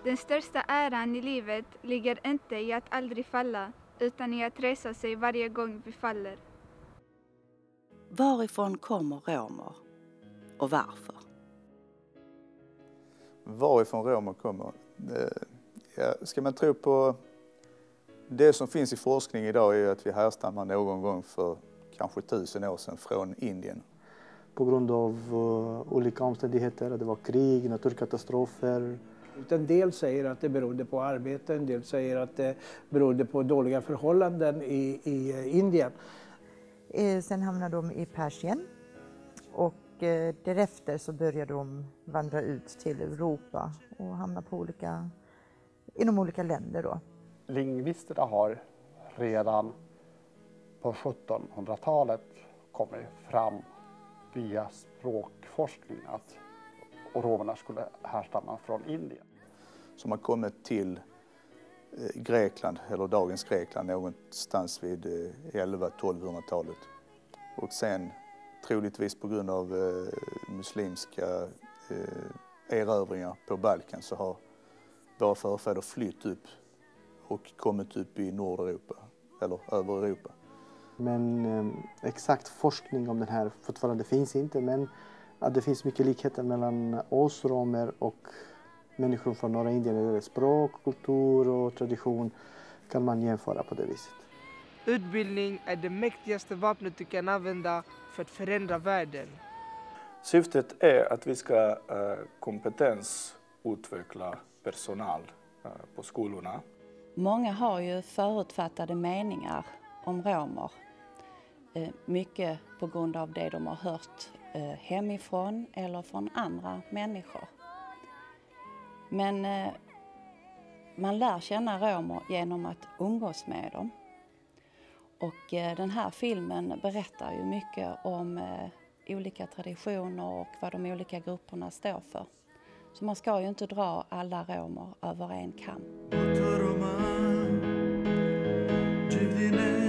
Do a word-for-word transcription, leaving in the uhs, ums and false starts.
Den största äran i livet ligger inte i att aldrig falla, utan i att resa sig varje gång vi faller. Varifrån kommer romer och varför? Varifrån romer kommer? Ja, ska man tro på det som finns i forskning idag är att vi härstammar någon gång för kanske tusen år sedan från Indien. På grund av uh, olika omständigheter, det var krig, naturkatastrofer. En del säger att det berodde på arbete, en del säger att det berodde på dåliga förhållanden i, i Indien. Eh, sen hamnade de i Persien och eh, därefter så började de vandra ut till Europa och hamna på olika, inom olika länder då. Lingvisterna har redan på sjuttonhundratalet kommit fram via språkforskning att romerna skulle härstamma från Indien. Som har kommit till Grekland, eller dagens Grekland, någonstans vid elva till tolvhundratalet. Och sen troligtvis på grund av eh, muslimska eh, erövringar på Balkan så har våra förfäder flytt upp och kommit upp i Nordeuropa, eller över Europa. Men eh, exakt forskning om den här fortfarande finns inte, men att det finns mycket likheter mellan oss romer och människor från norra Indien. Språk, kultur och tradition kan man jämföra på det viset. Utbildning är det mäktigaste vapnet du kan använda för att förändra världen. Syftet är att vi ska uh, kompetensutveckla personal uh, på skolorna. Många har ju förutfattade meningar om romer. Uh, mycket på grund av det de har hört uh, hemifrån eller från andra människor. Men uh, man lär känna romer genom att umgås med dem. Och eh, den här filmen berättar ju mycket om eh, olika traditioner och vad de olika grupperna står för. Så man ska ju inte dra alla romer över en kam.